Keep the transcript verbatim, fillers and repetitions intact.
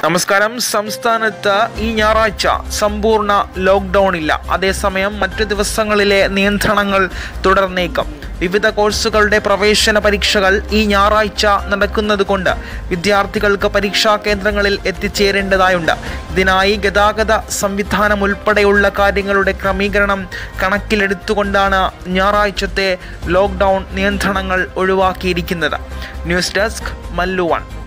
നമസ്കാരം. സംസ്ഥാനത്ത് ഈ ഞായറാഴ്ച സമ്പൂർണ്ണ ലോക്ക്ഡൗൺ ഇല്ല. അതേസമയം മറ്റു ദിവസങ്ങളിലെ നിയന്ത്രണങ്ങൾ തുടർന്നേക്കും. വിവിധ കോഴ്സുകളുടെ പ്രവേശന പരീക്ഷകൾ ഈ ഞായറാഴ്ച നടക്കുന്നതുകൊണ്ട് വിദ്യാർത്ഥികൾക്ക് പരീക്ഷാ കേന്ദ്രങ്ങളിൽ എത്തിച്ചേരേണ്ടതായുണ്ട്. ഇതിനായി ഗതാഗത സംവിധാനം ഉൾപ്പെടെയുള്ള കാര്യങ്ങളുടെ ക്രമീകരണം കണക്കിലെടുത്തുകൊണ്ടാണ് ഞായറാഴ്ചത്തെ ലോക്ക്ഡൗൺ നിയന്ത്രണങ്ങൾ ഒഴിവാക്കിയിരിക്കുന്നത്. News desk Mallu one.